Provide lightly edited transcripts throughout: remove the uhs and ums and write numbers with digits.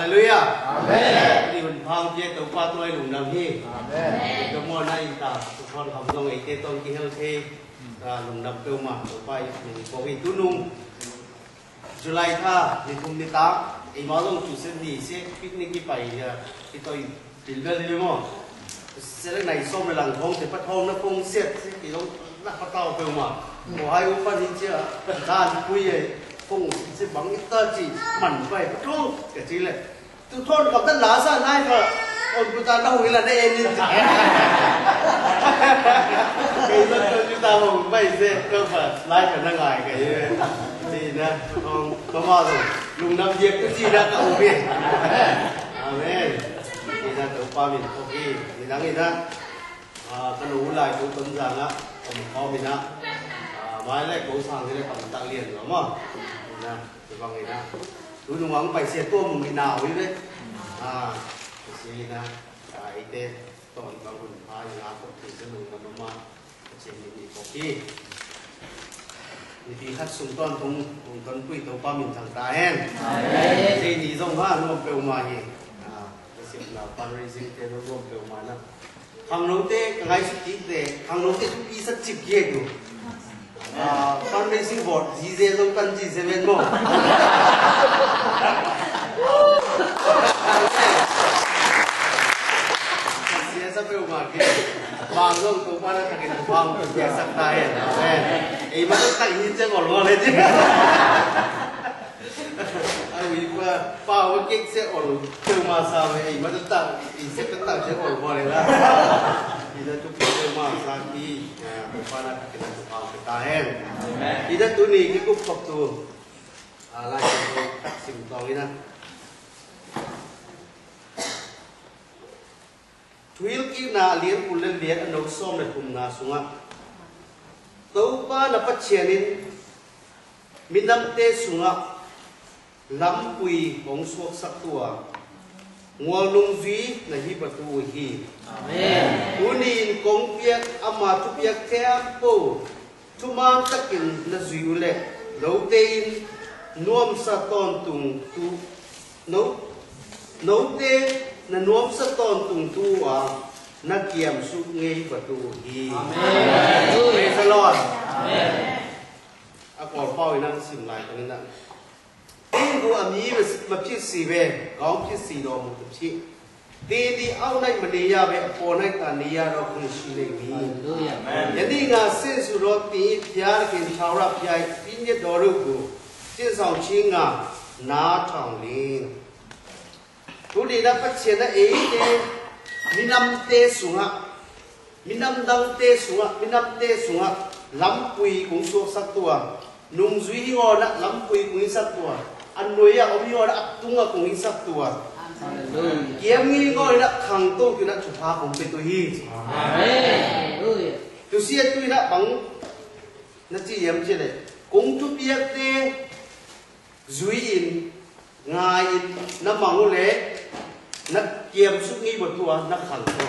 Hallelujah. Amen. Đi mình phong chia tàu qua tôi lùng nam hi. Amen. Cái món này ta con học trong ngày tết tôn kia thế lùng nam kêu mà tàu qua mình có cái tu nung July tha đi cùng đi ta ấy mà long chủ sẽ đi sẽ picnic đi phải cái tôi tìm về đi mà sẽ cái này xong rồi làng phong thì bắt hôm nó phong xét sẽ cái long nó bắt tàu kêu mà của hai ông phát hiện chưa ra quy ấy phong sẽ bằng cái tơ chỉ mặn vậy không cái gì này tôi thôn gặp tất lá ra này mà còn chúng ta đâu là đây em nhìn cái dân chúng ta hùng vậy sẽ cơ phải lại phải năng ngại cái gì nè không có bao giờ lùng năm việc cái gì đã cậu biết amen thì là tàu qua mình ok thì đáng gì đó cái nụ lại cũng tuấn rằng á còn kho mình á mai lại cố sang thì lại còn tặng liền đúng không nè thì bằng người ta tôi đúng không phải xe tua một người nào ấy đấy cái gì nè cái tên còn bằng quần phai là có thể sẽ lùng nó mà sẽ mình ok thì khách xung toàn thông tuần quỷ tàu qua mình thằng ta hen thì nhỉ giống ha nó kêu mà nhỉ cái gì là fundraising thì nó gồm kêu mà nó hàng nông tế cái ngày xuất tế hàng nông tế chúng đi rất chip kia được fundraising board gì dễ giống cần gì sẽ bên mồm sẽ sắp kêu mà kia vàng luôn tàu qua nó thằng cái vàng cái sắc tai ấy mà nó thành như chưa còn ngon lên chứ vì bao cái kinh sẽ ổn từ mà sao ấy mà nó tạo thì sẽ có tạo sẽ ổn ngon lên là thì nó chụp từ mà sao đi tàu qua nó cái vàng cái tai hen thì đó tôi nghĩ cái cục phật tu lại tôi xin to cái đó Thuyết kỹ na liên cùng lên liên anh nấu xôm để cùng na xuống ạ. Tàu ba là phát triển nên mình nắm tê xuống ạ. Lắm quỳ bóng suốt sắc tùa. Ngô nung duy là hi bật tù hi. Amen. Tú nín công việc ama tu việc thế áp bố. Tu mang tất kinh là duy lệ. Lâu tên nuông sa tôn tung tu. Nấu tê na nuông sa tôn tung tu à. Na kiềm su nghe bật tù hi. Amen. Praise the Lord. Amen. Còn phơi năng xin lại cái này. Tin của anh ấy mà chia sẻ về, có chia sẻ đồ một chút xíu. Đi ao này mà đi ra về, phone này cả đi ra đâu không xí lên đi. Vậy đi ngã xin số đó tí, phía cái tháo ra phía, pin nhất đó được của, xin sao chi ngã, ná thằng lên. Tôi đi đã phát triển là ấy thế, mình nằm tê xuống ạ, mình nằm đăng tê xuống ạ, mình nằm tê xuống ạ, lắm quỳ cũng suốt sắc tua. Nung duy ngô đã lắm quỳ cũng sắc tua. Anh nuôi à ông ngô đã tung à cũng sắc tua. Kiếm nghi ngô đã khẳng tô thì đã chụp phá cũngเป็นตัวhi. Tôi xia tôi đã bằng nó chỉ yếm chứ này. Cũng chụp yếm tê duy in ngài in nó mong lẽ nó kiếm xúc nghi một tua nó khẳng tô.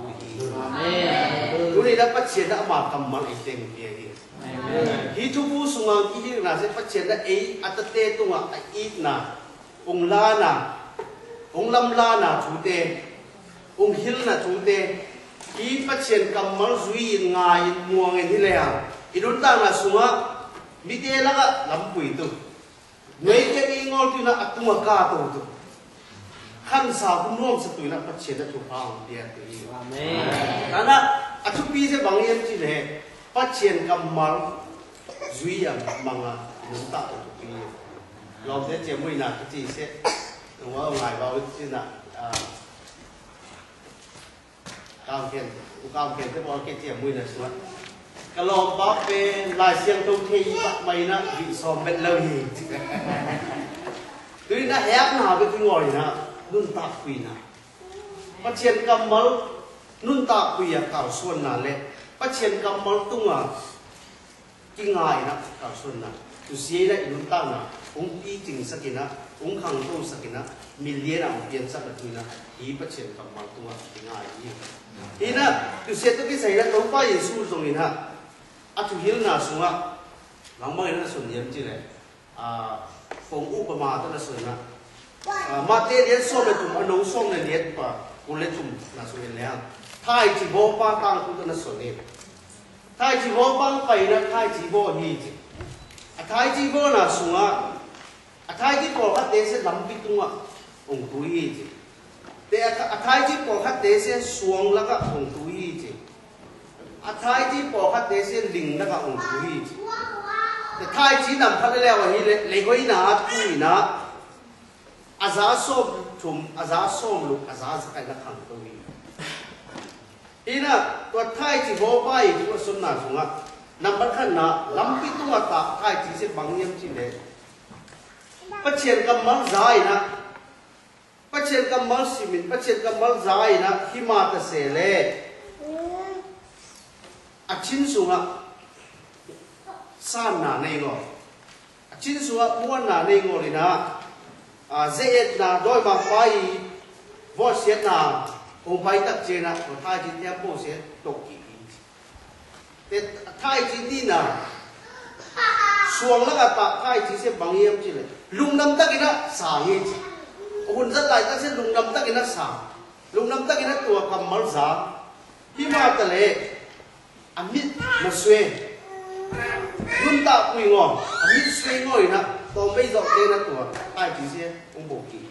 Tôi này đã phát triển đã mà cầm mặt ấy tên kia hi. Hi thu bu sungang ki hi na se patchen da ei atate tunga ít na ong la na ong lam la na chute ong hil na chute hi patchen kamal zui ngai muang en hilea idun ta na sunga mi te la ga lam pui tu noi ke ni ngol tu na atuma ka tu khan sa kum nom sa tu na patchen da chu pa dia tu amen ana achu pi se bang yem chi le phát triển cầm máu duy à bằng muốn tạo được cái lòng thế chỉ mùi nào cái gì sẽ đúng không ông ngài vào cái là cao kiền thế bao cái chỉ mùi là xuống cái lòng bắp về lại xiang tông thi bắt mày nó bị sòm bên lâu gì tuy nó hép nào với cái ngồi nè luôn tạp quỷ nè phát triển cầm máu luôn tạp quỷ à cào xuân nè lệ phát triển cầm máu tung à cái ngài nè cào xuân nè tu sĩ đấy luôn tăng nè ông đi chỉnh sắc nè ông khang tu sắc nè million ông tiền sắc được nè ý phát triển cầm máu tung à cái ngài gì thì nè tu sĩ tôi cái gì nè tôi phải Giêsu rồi nè tu hiểu nè xuống à lòng mới nó xuân nhiễm chứ này phong upama tôi là xuân nè mà tê liệt xôm là chùm anh nấu xôm là liệt và cũng liệt chùm là số liệt lẽ thay chỉ vô ba tăng cũng là số liệt thay chỉ vô băng phải là thay chỉ vô hi chứ thay chỉ vô là xuống thay chỉ bỏ khát tế sẽ lắm bị tung ông túi hi chứ để thay chỉ bỏ khát tế sẽ xuống là các ông túi hi chứ thay chỉ bỏ khát tế sẽ linh là các ông túi hi chứ thay chỉ nằm khát leo hi lấy cái na túi na giá xôm chùm giá xôm lục giá cái là khẳng tôi ina to thai chỉ vô bay chỉ có xuân nào xuống nằm bắt khăn na lắm cái tua ta thai chỉ sẽ bằng nhiêu chỉ để bắt chuyện cầm mắm dài na bắt chuyện cầm mắm xì mình bắt chuyện cầm mắm dài na khi mà ta sẽ lệ chín xuống san na này ngọ chín xuống buôn na này ngọ đi na dễ na đôi bằng bay vô xiết na ông bay tập trên là của thai chỉ theo bộ sẽ độc kỹ thế thai chỉ đi nào xuống là cả thai chỉ sẽ bằng hiểm chỉ là lùng năm tắc cái nó xả hết ông rất lại ta sẽ lùng năm tắc cái nó xả lùng năm tắc cái nó tua cầm máu giá khi mà ta lệ ăn mít mà xuê luôn tạo quỳ ngỏ ăn mít xuê ngồi nè còn bây giờ tên là tua thai chỉ sẽ ông bộ kỹ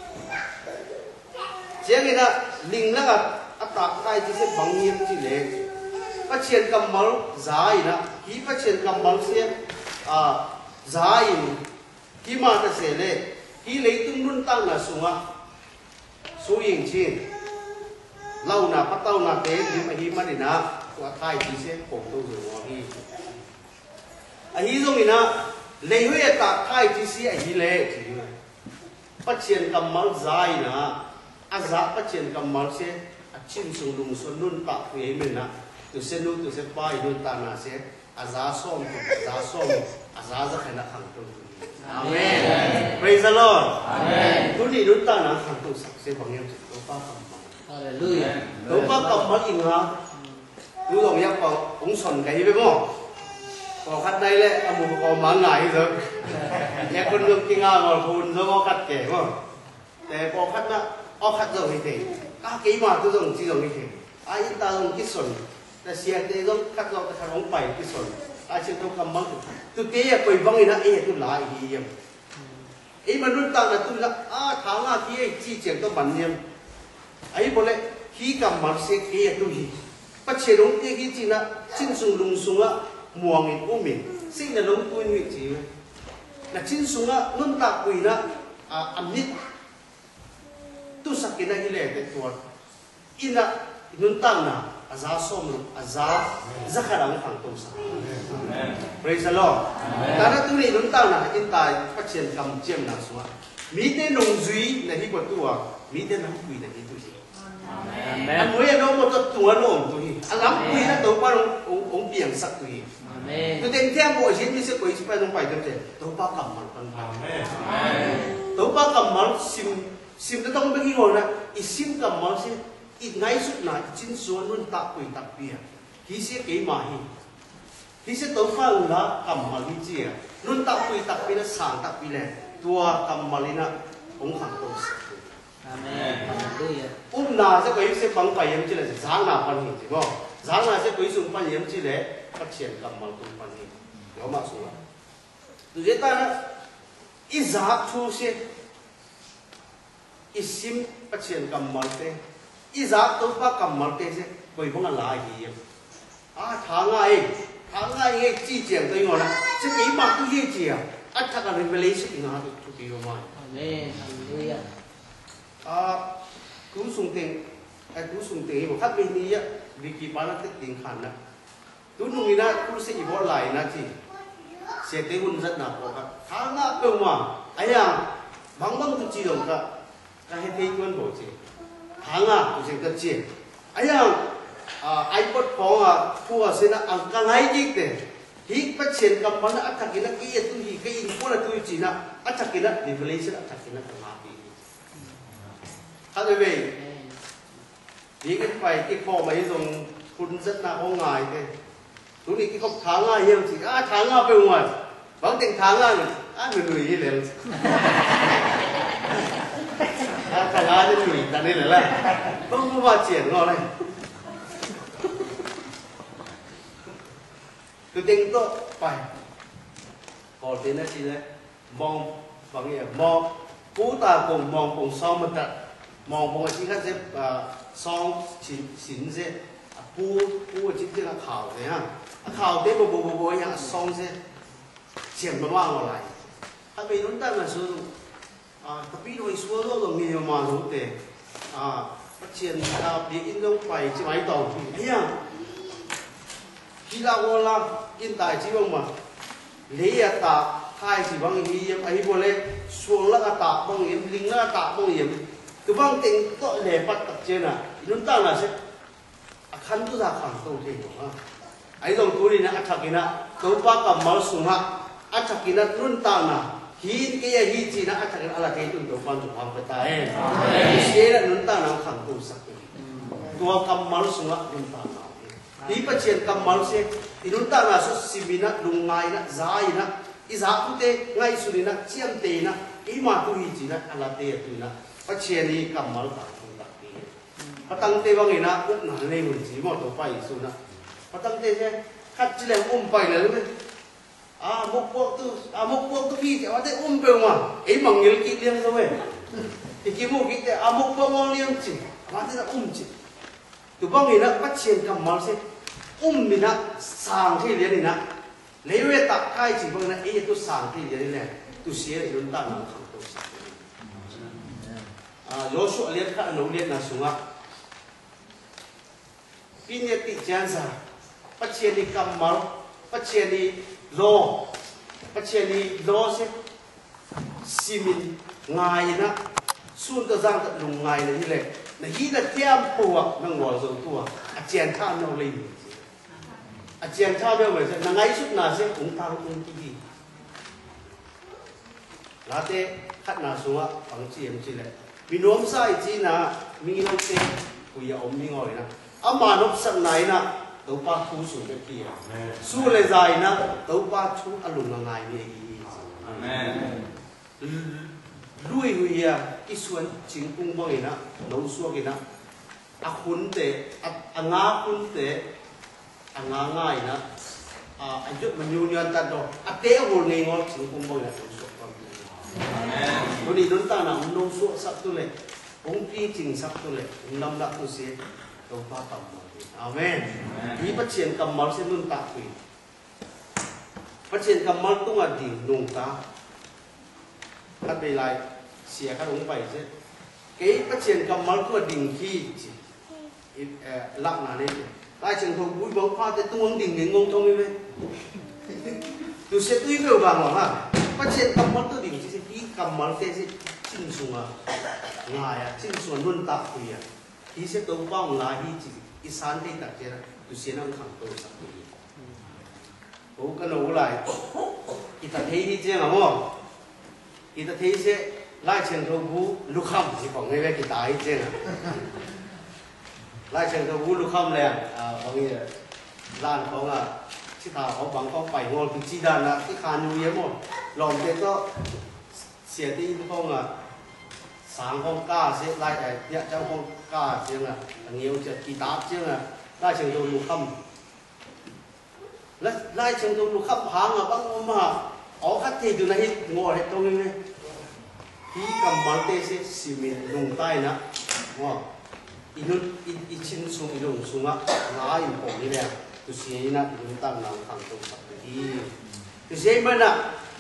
chỉ cái đó linh là ta cái chỉ sẽ bằng nhiêu chỉ lệ phát triển cầm máu dài nè khi phát triển cầm máu sẽ dài khi mà ta sẽ lệ khi lấy tung luôn tăng là xuống số hình trên lâu là bắt đầu là thế nhưng mà khi mà để na qua thai chỉ sẽ khổ tôi rồi hi hi rồi nè lấy huyết ta thai chỉ sẽ hi lệ phát triển cầm máu dài nè giá phát triển cầm máu sẽ chín sùng lùng xuân luôn tạo về mình nè từ sẽ luôn từ sẽ bay luôn ta là sẽ giá xôm giá rất hay là hàng tuần amen praise the Lord amen tôi đi luôn ta là hàng tuần sạch sẽ bằng nhau tôi ba cầm máu hallelujah tôi ba cầm máu gì hả tôi đồng nhắc vào cũng xuân cái với không còn khách đây đấy một con món này rồi nhắc con nước kinh ngạc còn phun rồi có khách kể không để có khách đó khách rồi thì các cái mà tôi dùng chỉ dùng như thế ai ta dùng cái xuân là xe để dùng khách rồi cái thằng bảy cái xuân ai chưa tôi cầm băng tôi kế là quỳ văng này tôi lại thì ấy mà luôn tăng là tôi là tháng là kia chi tiền tôi bận nhầm ấy bộ lệ khi cầm băng xe kế tôi gì bắt chế đúng cái gì là chín sùng lùng sùng mùa nghịch của mình sinh là đúng tôi như gì là chín sùng luôn tạ quỳ là ăn nít tu sakit na hile te tuan ina nuntang na aza som aza zakarang phang tu sa praise the Lord karena tu ni nuntang na intai patien kam chem na suwa mi te nong zui na hi ko tu mi te nam kui na hi tu si amen an moi no mo to tuan no tu hi alam kui na to pa ong piang sak tu hi amen tu ten tiang bo jin mi se ko si pa nong pai te to pa kam man pan amen to pa kam man sim nó tông bên kia ngồi nè, sim cầm máu xem, ngay suốt này chín số luôn tập quỷ tập bia, khi sẽ cái mà khi sẽ tấu pha là cầm máu đi chia, luôn tập quỷ tập bia nó sáng tập bia này, tua cầm máu lên nè, cũng hàng tốt. Amen. Na sẽ quấy sẽ bằng phải em chỉ là sáng nào phần hình chứ không? Sáng nào sẽ quấy dùng phần em chỉ là phát triển cầm máu cùng phần hình, đó mà số. Từ thế ta nó ít giá thu sẽ isim patient cầm mal te iza to pa cầm mal te se koi bong la hi tháng ngày chi chiang tôi ngồi là chứ cái mà tôi hi chi thắc là mình lấy sự ngã được chú ý mà amen hallelujah cú sung tiền một khách bênนี้vì kỳ bán là tiền khăn nè tú nung na cú sẽ bỏ lại na chi sẽ tới hun rất là khó khăn tháng ngã cơ mà ấy bằng tôi chỉ đồng cả cái thế quân bộ gì tháng tôi sẽ cái gì ấy iPod phone phua sẽ là ăn cái ngay gì thế thì phát triển cầm bán là ăn cái là cái tôi gì cái info là tôi chỉ là ăn cái là revelation ăn cái là cái mà bị các quý vị thì cái phải cái kho mấy dùng phun rất là có ngài thế đúng thì cái không tháng ngày hiếm chỉ tháng ngày bên ngoài bằng tiếng tháng ngày người gì liền cá cho người ta nên là không có phát triển ngon này tôi tính tốt phải có tên là gì đấy mong bằng nghĩa mong cú ta cùng mong cùng sau một trận mong mong chỉ khác xếp sau chín xếp cú chỉ là khảo thế ha khảo thế bộ nhà sau xếp triển bằng vào lại các vị chúng ta là sử dụng tapi đôi số đó là nhiều mà đúng thế phát triển bị in trong phải chỉ máy tàu thì nhá khi là in tài chỉ bằng mà lấy ta hai chỉ bằng hiểm ấy vô lên xuống là ta bằng hiểm linh là ta bằng hiểm cái bằng tính tội lệ bắt tập trên à chúng ta là sẽ khăn tu ra khoảng tàu thì ấy dòng tu đi nè chắc cái nè tàu ba cầm máu xuống ha chắc cái nè luôn ta nè hi cái hi chỉ nè chắc cái là cái tụi tàu ban chụp hàng phải tay cái là luôn ta nè khẳng tu sắc tua cầm máu xuống ha luôn ta nè hi bắt trên cầm máu sẽ thì chúng ta là số simina lùng ngay nè dài nè ý giá cũng thế ngay xuống đi nè chiêm tê nè ý mà tu hi chỉ nè là tê tu nè bắt trên đi cầm máu ta không đặc biệt bắt tăng tê bằng gì nè cũng nản lên một chỉ một tổ phải xuống nè bắt tăng tê thế cắt chỉ là phải là luôn một cuộc tu hi thì ở đây bèo mà ấy bằng nhiều kỹ liêng rồi thì cái một cái một cuộc ngon liêng chỉ mà thế là chỉ từ bằng gì nè bắt trên cầm máu sẽ mình nè sang thì liền nè lấy về tập khai chỉ bằng nè ấy tôi sang thì liền nè tôi xé thì chúng ta nó không tốt gió sụa liền khác nấu liền là xuống á pin nhiệt bị chán ra bắt trên đi cầm máu bắt trên đi lo sẽ xi min ngày nè xuân cái giang tận lùng ngày này như này là hí là thêm phù năng ngồi rồi tua chèn tham nhau lên chèn tham nhau vậy là ngay suốt nào sẽ cũng thang cũng cái gì là thế khát nào xuống á bằng chi em chi này vì nôm sai chi là mình không thế bây giờ ông mình ngồi nè mà nôm sẵn này nè tàu ba thu xuống cái kia su lại dài nè tàu ba thu ăn lùng là ngày này lui hui cái xuân chính cung bao nè nấu xua cái nè hun tệ ngá hun tệ ngá ngay nè anh chút mình nhu nhân ta đó té hồ này ngon chính cung bao nè nấu xua con rồi đi đón ta nào nấu xua sắp tu lệ ông phi trình sắp tu lệ ông năm đã tu sĩ tàu ba tầm amen ý phát triển cầm máu sẽ luôn tạ quỷ phát triển cầm máu cũng là đỉnh nung ta các về lại xìa các ống vẩy chứ cái phát triển cầm máu cũng là đỉnh khi lặng là nên tại trường hợp bụi bóng pha thì tung đỉnh đến ngông thông như tôi sẽ tùy vào bằng mà phát triển cầm máu tôi đỉnh chỉ khi cầm máu sẽ chinh xuống ngài chinh xuống luôn tạ quỷ khi sẽ tống bong là hi chỉ ít sáng thì đặc biệt là tôi sẽ năng khẳng tôi sắp tới bố cái nấu lại ít ta thấy hi chưa không ít ta thấy sẽ lại trường thầu vũ lúc khăm chỉ còn ngay về cái tái chưa lại trường thầu vũ lúc khăm này bằng gì lan không chỉ thảo có bằng con bảy ngon thì chỉ đàn là cái khăn nhiều yếm một lòng thế đó xỉa tí không sáng con ca sẽ lại nhận trong con ca chứ là nhiều chuyện kỳ táp chứ là lại trường đồ lục khăm lại trường đồ lục khăm hàng băng mà ó khách thì từ này ngồi hết trong này khi cầm bàn tay sẽ xì mịn lùng tay nè ít chín xuống lùng xuống á lá im bổng như này tôi xí nè chúng ta làm thằng tôi sắp đi tôi xí bên nè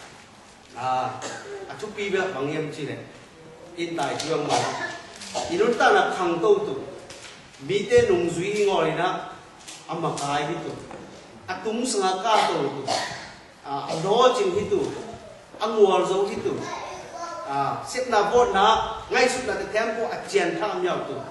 chút pi bây bằng em chi này in tài trường mà thì chúng ta là thằng tôi tụ mi tên nung duy ngồi nè mà cái gì tụ tung sang cá tụ đó chừng gì tụ ngồi giống gì tụ xếp là vốn nè ngay suốt là thêm có chèn tham nhau tụ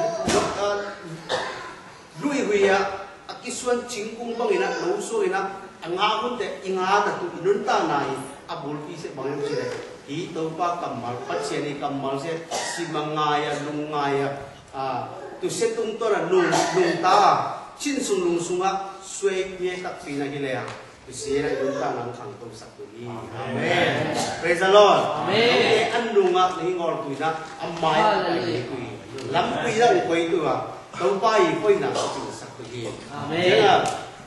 lui hui cái xuân chính cung bằng nè nấu xuôi nè ngã cũng thế ngã là tụ chúng ta này bul pi sẽ bằng em chi này ý tàu ba cầm mal phát triển đi cầm mal sẽ xi măng ngay lung ngay tu sẽ tung to là lung ta chín sung lung sung xuôi nghe các phi này cái tu sẽ lại chúng ta làm thằng tu sắc tu đi amen praise the Lord amen ăn nunga ni ngor tu na amai ai tu lam pi ra koi tu à tàu bay koi na tu sắc tu hi amen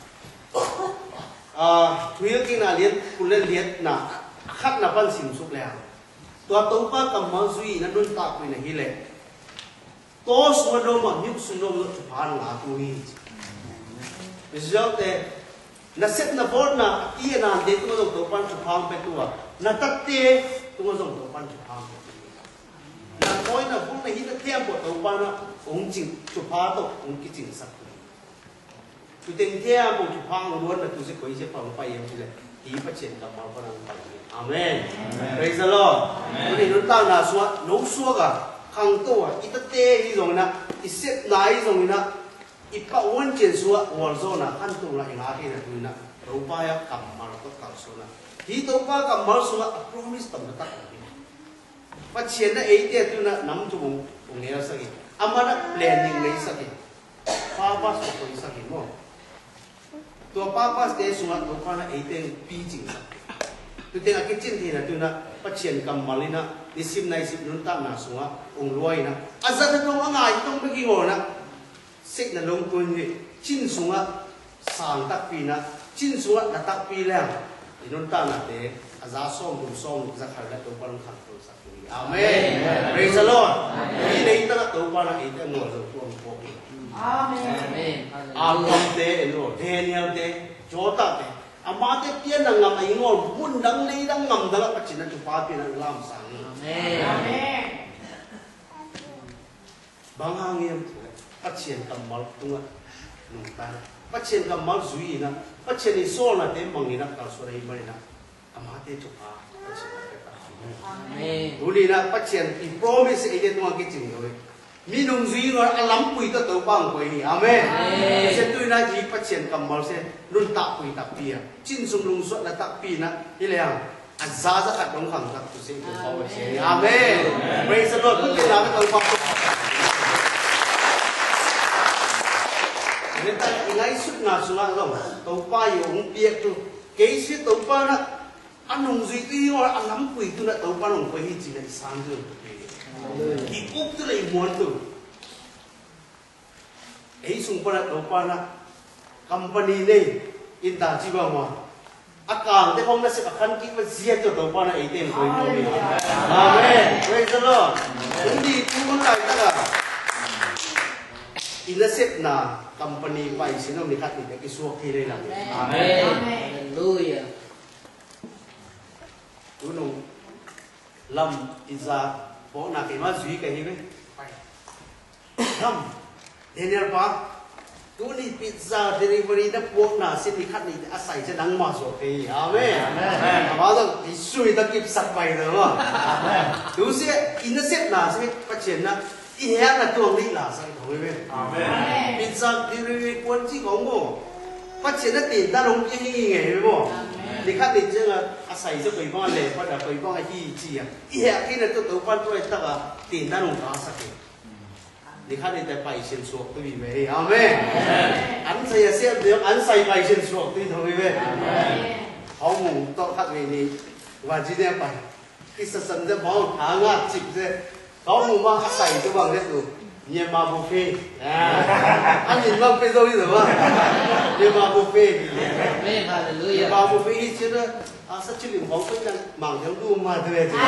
thuế cái nào liên cũng lên liên na khát na văn sim súc lẹ tua tàu ba cầm máu duy na đun tạc với na hi lẹ to số đông mà nhúc số đông nó chụp hàng là tu hi bây giờ thế na set na board na kia na để tu dùng tàu ban chụp hàng pe tua na tắt tê tu dùng tàu ban chụp hàng na coi na phút này hít thêm bộ tàu ban na ông chỉnh chụp hàng tàu ông cái chỉnh sắc tu tên theo bộ chụp hàng luôn là tu sẽ có sẽ phòng phải em chứ là tí phát triển cầm máu có năng phải amen praise the Lord cái này nó ta là số nấu số cả hàng tu à ít tê đi rồi na ít set nái rồi na ít bao温钱số我说那看tu là ngã cái này tu na tàu bay cầm máu có cầm số na tí tàu bay cầm máu số promise tầm tắc phát triển na ấy thế tu na nắm cho bụng nghe sao cái ama na planning lấy sao cái papa số có sao cái mo tua papa để xuống là tàu bay na ấy thế pi chính tu tên cái chuyện thì là tu na phát triển cầm máu na đi sim này sim nón tam na xuống ông loay na azat na tông anh ai tông cái gì ngồi na xích là lông quân gì chín xuống sàng tắc pi na chín xuống là tắc pi lẹ thì nón tam là để giá song cùng song giá khởi là tàu bay khởi tàu sắc amen praise the Lord đi đây ta tàu bay là ấy thế ngồi rồi tuồng phố amen Abraham thế rồi Daniel thế Jota thế ama te pian na ngam ai ngol bun dang nei dang ngam dala pachina chu pa pian na lam sang amen amen bang hang yem pachien tam mal tunga nung ta pachien kam mal zui na pachien ni sol na te mangi na kal so rei mari na ama te chu pa pachina ta amen duli na pachien I promise ai te tunga ke ching rồi mi nung zui ngor alam pui ta tàu bang koi ni amen se tu na ji pachien kam mal se nun ta pui ta pia chin sung lung so la ta pi na hi le ang azza za khat dong khang tak tu se tu paw se amen praise the Lord put la ka tàu bang nên ta ngay suốt na sunga lo tàu pa yong pia tu ke si tàu pa na anung zui ti ngor alam pui tu na tàu pa long koi hi chi na sang tu Ki up tu lagi muan tu. Sumpah nak lupa nak company ni inta jiwa mah. Akang te hong nasi akan kita siap tu lupa nak item kau ini. Amen. Praise the Lord. Jadi pun lagi tak. Inasip na company pai sino nikat ni kisuak kiri lah. Amen. Hallelujah. Gunung lam iza phố nào cái mà duy cái gì đấy, không, Daniel pa, tu ni pizza delivery đó phố nào xin đi khách đi, asai sẽ đăng mà số thì, amen, mà đó thì suy ta kịp sạch bài rồi mà, tu sẽ innocent nào sẽ phát triển na, ý hẹn là tuồng đi là sao thôi vậy, amen, pizza delivery quân chỉ có ngô, phát triển nó tiền ta đúng cái gì nghề vậy bộ. Đi khách đi chứ là asai cho quỷ con lệ, bắt đầu quỷ con hi chi à, ý hẹn khi nào tôi quan tôi ta cả tiền ta đúng cả sạch. Đi khách đi tại bài xin suộc tôi vì vậy, amen. Anh say xem được anh say bài xin suộc tôi thôi vậy. Họ mùng to khách về đi và chỉ đem bài cái sân sẽ bỏ thả ngát chụp thế, họ mùng mang say cho bằng thế rồi. Nhiều mà buffet, anh nhìn mang cái dâu đi rồi mà, nhiều mà buffet, nhiều mà buffet chứ đó, sao chỉ liền phóng cái là mảng theo đu mà thôi chứ,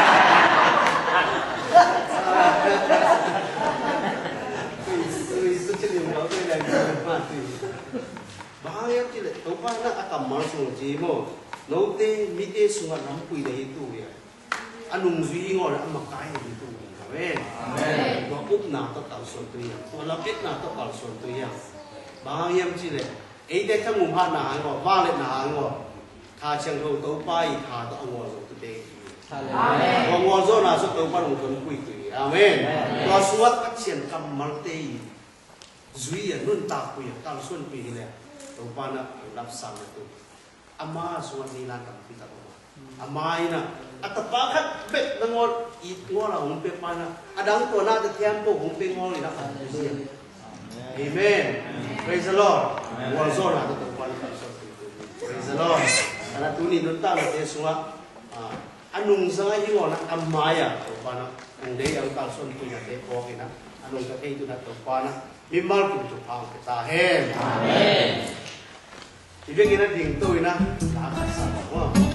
sao chỉ liền phóng cái là mà thôi, bao nhiêu chỉ là tối qua nó cầm máu xuống chỉ mà, nấu tê mít tê xuống ăn nấm quỳ đấy tu vậy, ăn nung duy ngồi ăn mặc cái gì tu. Amen. Tua up na to kal son tu yang, tua lapit na to kal son tu yang. Bang yam chi le, ấy để thằng mùng na ngõ, va lên na ngõ, thà chăng đâu tàu bay thà to ngõ rồi tu đê. Amen. Ngõ rồi na số tàu bay một tuần quỳ tu. Amen. Tua suat phát triển cầm mal tê, duy à nun ta quỳ, kal son quỳ le, tàu bay na lap sang tu. Ama suat ni na cầm kita tu. Ama ina. At pakat bet na ngol it ngol la hong pe pa na adang to na the tempo hong pe ngol ina ka amen praise the Lord ngol zo na to pa ka so praise the Lord ana tu ni nun ta la te suwa anung zanga hingona amaya to pana ande ang kalson punya te ko kina anung ka kay tu na to pana mimal ku tu pang ta hen amen ibig ina ding to ina la ka sa mo